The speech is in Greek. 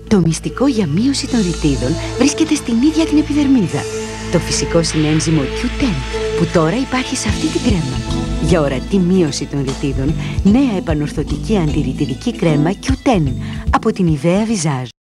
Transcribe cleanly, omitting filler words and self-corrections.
Το μυστικό για μείωση των ρητίδων βρίσκεται στην ίδια την επιδερμίδα. Το φυσικό συνένζυμο Q10 που τώρα υπάρχει σε αυτή την κρέμα. Για ορατή μείωση των ρητίδων, νέα επανορθωτική αντιρρητιδική κρέμα Q10 από την Nivea Visage.